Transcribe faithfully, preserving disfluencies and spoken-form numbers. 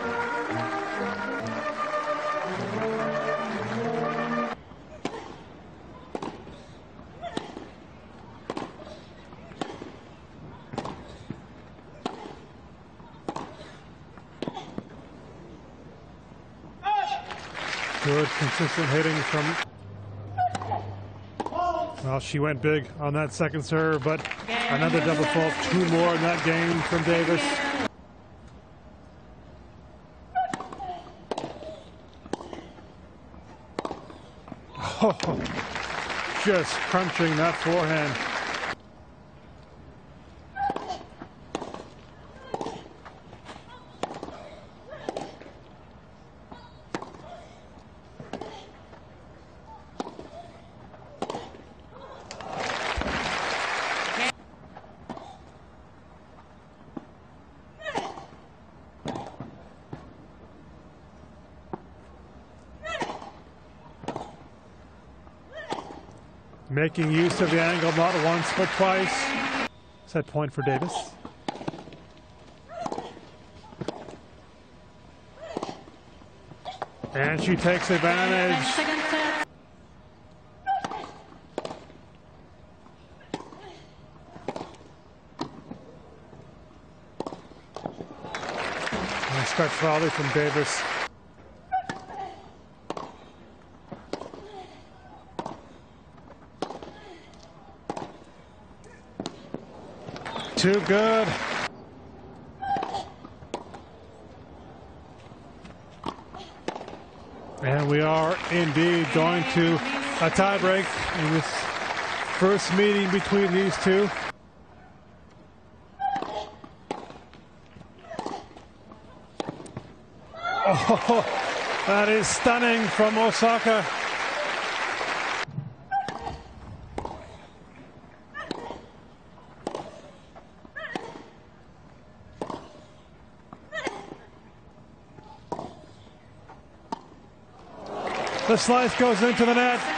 Good, consistent hitting from... Well, she went big on that second serve, but another double fault, two more in that game from Davis. Oh, just crunching that forehand. Making use of the angle not once but twice. Set point for Davis. And she takes advantage. Nice stretch volley from Davis. Too good. And we are indeed going to a tiebreak in this first meeting between these two. Oh, that is stunning from Osaka. The slice goes into the net.